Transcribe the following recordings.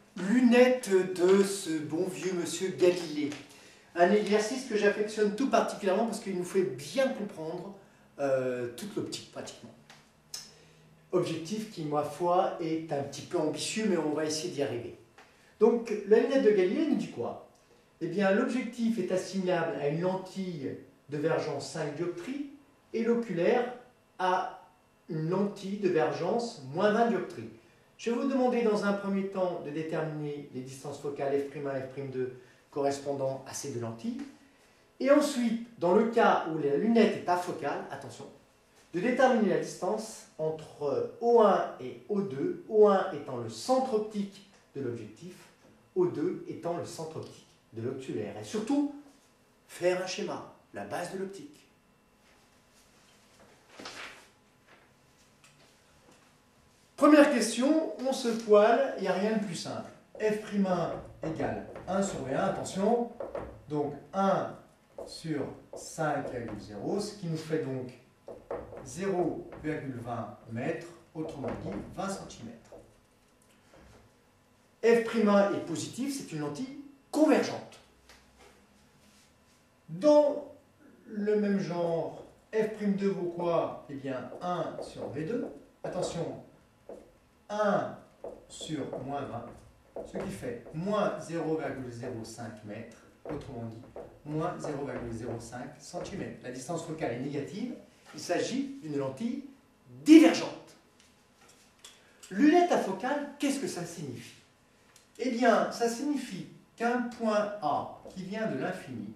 lunettes de ce bon vieux monsieur Galilée. Un exercice que j'affectionne tout particulièrement parce qu'il nous fait bien comprendre toute l'optique pratiquement. Objectif qui, ma foi, est un petit peu ambitieux, mais on va essayer d'y arriver. Donc, la lunette de Galilée nous dit quoi? Eh bien, l'objectif est assimilable à une lentille de vergence 5 dioptries et l'oculaire à une lentille de vergence moins 20 dioptries. Je vais vous demander dans un premier temps de déterminer les distances focales f'1 et f'2 correspondant à ces deux lentilles. Et ensuite, dans le cas où la lunette est afocale, attention, de déterminer la distance entre O1 et O2, O1 étant le centre optique de l'objectif, O2 étant le centre optique de l'oculaire. Et surtout, faire un schéma, la base de l'optique. Première question, on se poile, il n'y a rien de plus simple. F'1 égale 1 sur V1, attention, donc 1 sur 5,0, ce qui nous fait donc 0,20 mètres, autrement dit 20 cm. F'1 est positif, c'est une lentille convergente. Dans le même genre, F'2 vaut quoi? Eh bien 1 sur V2, attention, 1 sur moins 20, ce qui fait moins 0,05 mètres, autrement dit, moins 0,05 cm. La distance focale est négative, il s'agit d'une lentille divergente. Lunette afocale, qu'est-ce que ça signifie? Eh bien, ça signifie qu'un point A qui vient de l'infini,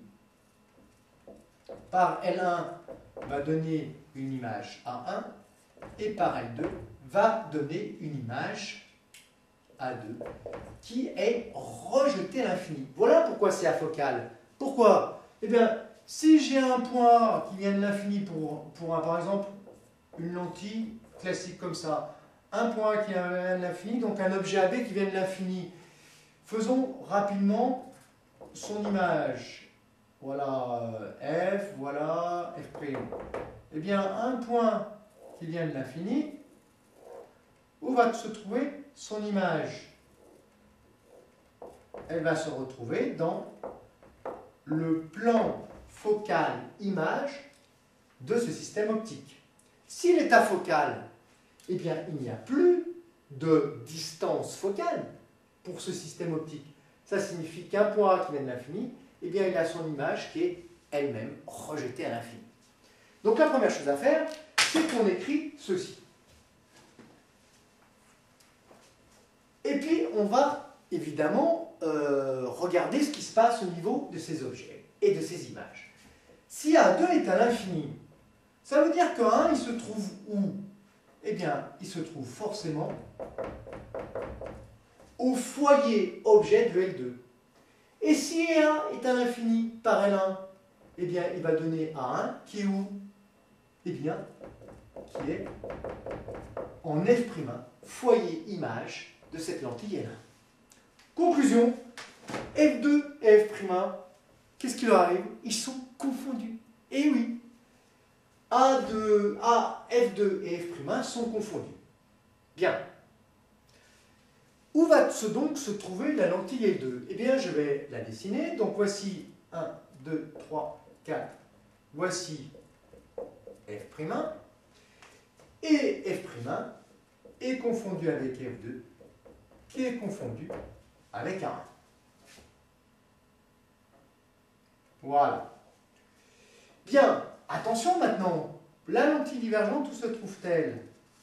par L1 va donner une image A1, et par L2 va donner une image A2 qui est rejetée à l'infini. Voilà pourquoi c'est afocal. Pourquoi? Eh bien, si j'ai un point A qui vient de l'infini pour par exemple, une lentille classique comme ça, un point A qui vient de l'infini, donc un objet AB qui vient de l'infini, faisons rapidement son image. Voilà F, voilà F'. Eh bien, un point qui vient de l'infini, où va se trouver son image? Elle va se retrouver dans le plan focal image de ce système optique. S'il est afocal, eh bien, il n'y a plus de distance focale pour ce système optique. Ça signifie qu'un point A qui vient de l'infini, eh bien, il a son image qui est elle-même rejetée à l'infini. Donc la première chose à faire, c'est qu'on écrit ceci. Et puis, on va évidemment regarder ce qui se passe au niveau de ces objets et de ces images. Si A2 est à l'infini, ça veut dire que A1, il se trouve où? Eh bien, il se trouve forcément au foyer objet de L2. Et si A est à l'infini par L1, eh bien, il va donner A1 qui est où? Eh bien, qui est en F', foyer image de cette lentille L1. Conclusion, F2 et F', qu'est-ce qui leur arrive? Ils sont confondus. Et oui, F2 et F' sont confondus. Bien. Où va donc se trouver la lentille L2? Eh bien, je vais la dessiner. Donc, voici 1, 2, 3, 4. Voici F'. Et F' est confondu avec F2, qui est confondu avec A1. Voilà. Bien, attention maintenant. La lentille divergente, où se trouve-t-elle?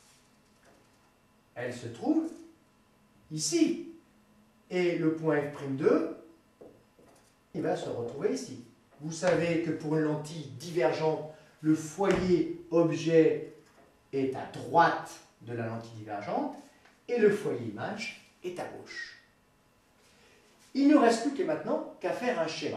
Elle se trouve ici. Et le point F'2, il va se retrouver ici. Vous savez que pour une lentille divergente, le foyer objet est à droite de la lentille divergente et le foyer image est à gauche. Il ne reste plus que maintenant qu'à faire un schéma.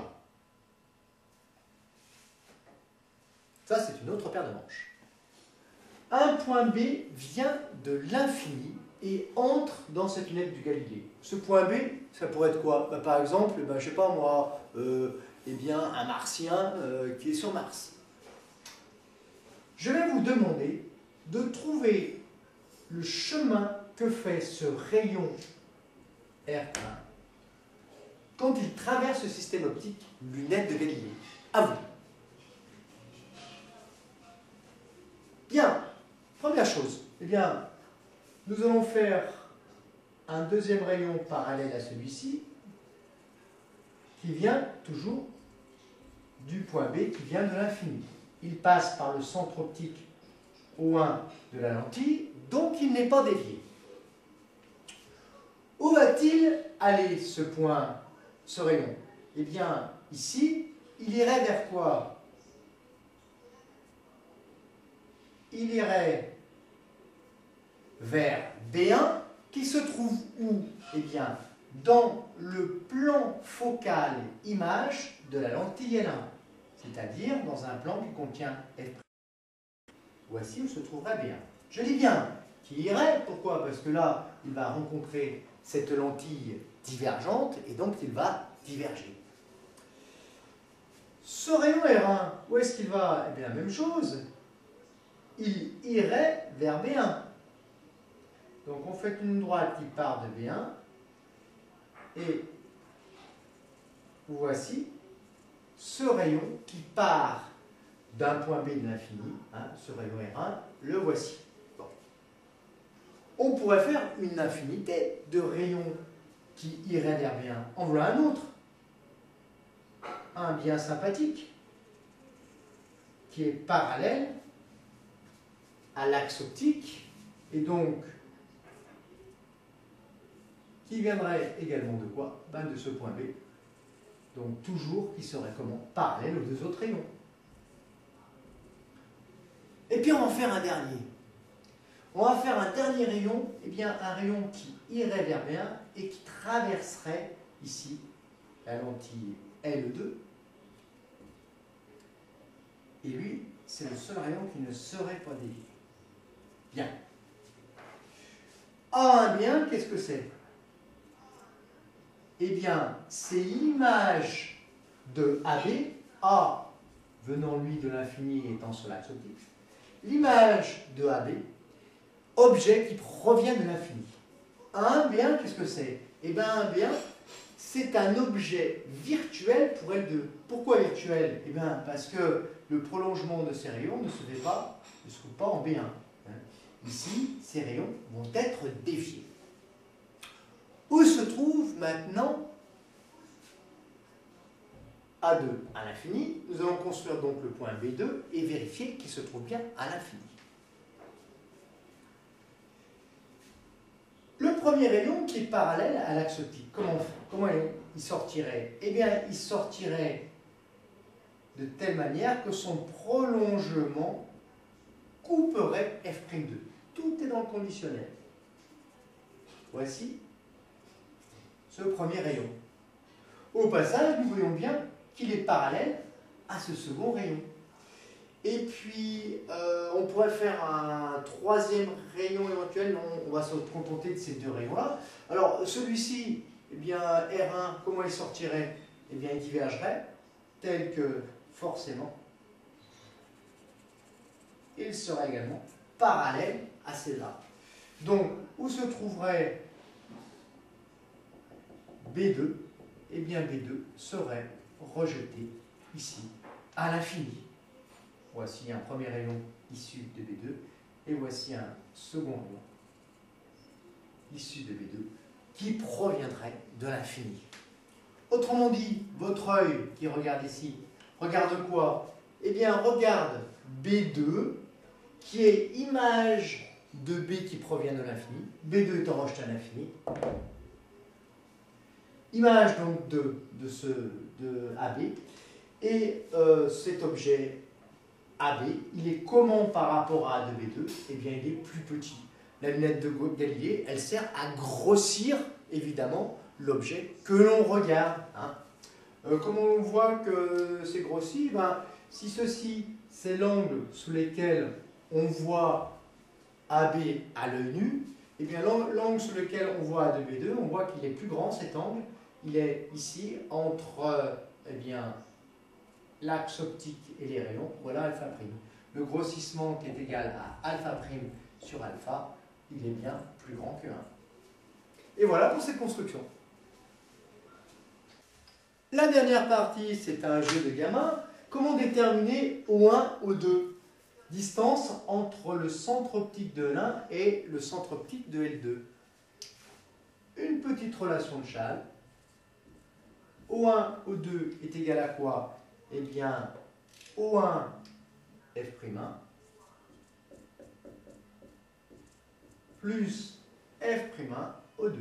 Ça, c'est une autre paire de manches. Un point B vient de l'infini et entre dans cette lunette du Galilée. Ce point B, ça pourrait être quoi? Par exemple, je ne sais pas moi, eh bien, un martien qui est sur Mars. Je vais vous demander de trouver le chemin que fait ce rayon R1 quand il traverse le système optique lunette de Galilée. À vous. Bien, première chose, eh bien, nous allons faire un deuxième rayon parallèle à celui-ci qui vient toujours du point B qui vient de l'infini. Il passe par le centre optique O1 de la lentille, donc il n'est pas dévié. Où va-t-il aller ce point, ce rayon? Eh bien, ici, il irait vers quoi? Il irait vers B1, qui se trouve où? Eh bien, dans le plan focal image de la lentille L1, c'est-à-dire dans un plan qui contient F'. Voici où se trouverait B1. Je dis bien qu'il irait, pourquoi? Parce que là, il va rencontrer cette lentille divergente et donc il va diverger. Ce rayon R1, où est-ce qu'il va? Eh bien, la même chose. Il irait vers B1. Donc on fait une droite qui part de B1 et voici ce rayon qui part d'un point B de l'infini, hein, ce rayon R1, le voici. Bon. On pourrait faire une infinité de rayons qui iraient vers B1. En voilà un autre, un bien sympathique, qui est parallèle à l'axe optique et donc qui viendrait également de quoi? Ben de ce point B. Donc toujours qui serait comment? Parallèle aux deux autres rayons. Et puis on va faire un dernier. On va faire un dernier rayon, eh bien un rayon qui irait vers B1 et qui traverserait ici la lentille L2. Et lui, c'est le seul rayon qui ne serait pas dévié. Bien. A1 bien, qu'est-ce que c'est? Eh bien, c'est l'image de AB, A venant lui de l'infini et étant sur l'axe optique, l'image de AB, objet qui provient de l'infini. Un bien, qu'est-ce que c'est? Eh bien, un bien, c'est un objet virtuel pour L2. Pourquoi virtuel? Eh bien, parce que le prolongement de ces rayons ne se trouve pas en B1. Ici, ces rayons vont être déviés. Où se trouve maintenant A2 à l'infini? Nous allons construire donc le point B2 et vérifier qu'il se trouve bien à l'infini. Le premier rayon qui est parallèle à l'axe optique, comment il sortirait? Eh bien, il sortirait de telle manière que son prolongement couperait F'2. Tout est dans le conditionnel. Voici ce premier rayon. Au passage, nous voyons bien qu'il est parallèle à ce second rayon. Et puis, on pourrait faire un troisième rayon éventuel. On va se contenter de ces deux rayons-là. Alors, celui-ci, eh bien, R1, comment il sortirait? Eh bien, il divergerait, tel que, forcément, il serait également parallèle à celle-là. Donc, où se trouverait B2? Eh bien, B2 serait rejeté ici, à l'infini. Voici un premier rayon issu de B2, et voici un second rayon issu de B2, qui proviendrait de l'infini. Autrement dit, votre œil qui regarde ici, regarde quoi? Eh bien, regarde B2, qui est image de B qui provient de l'infini, B2 étant rejeté à l'infini, image donc de AB, et cet objet AB, il est comment par rapport à A de B2? Eh bien, il est plus petit. La lunette de Galilée, elle sert à grossir, évidemment, l'objet que l'on regarde. Hein. Comment on voit que c'est grossi? Ben, si ceci, c'est l'angle sous lequel on voit AB à l'œil nu, eh bien, l'angle sous lequel on voit A de B2, on voit qu'il est plus grand, cet angle. Il est ici entre eh bien, l'axe optique et les rayons. Voilà alpha prime. Le grossissement qui est égal à alpha prime sur alpha, il est bien plus grand que 1. Et voilà pour cette construction. La dernière partie, c'est un jeu de gamin. Comment déterminer O1, O2? Distance entre le centre optique de l'un et le centre optique de L2. Une petite relation de Chasles. O1, O2 est égal à quoi? Eh bien, O1, F'1 plus F'1, O2.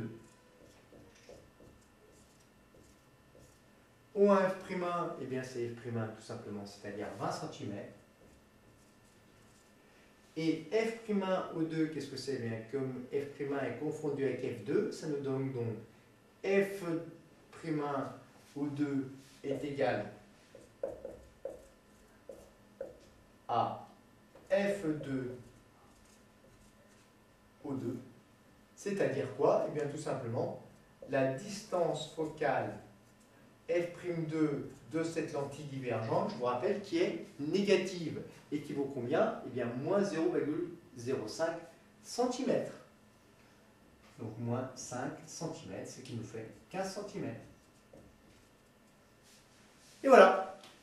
O1, F'1, eh bien c'est F'1 tout simplement, c'est-à-dire 20 cm. Et F', O2, qu'est-ce que c'est? Bien, comme F' est confondu avec F2, ça nous donne donc F', O2 est égal à F2, O2. C'est-à-dire quoi? Eh bien tout simplement, la distance focale F'2 de cette lentille divergente, je vous rappelle, qui est négative et qui vaut combien? Eh bien, moins 0,05 cm. Donc, moins 5 cm, ce qui nous fait 15 cm. Et voilà.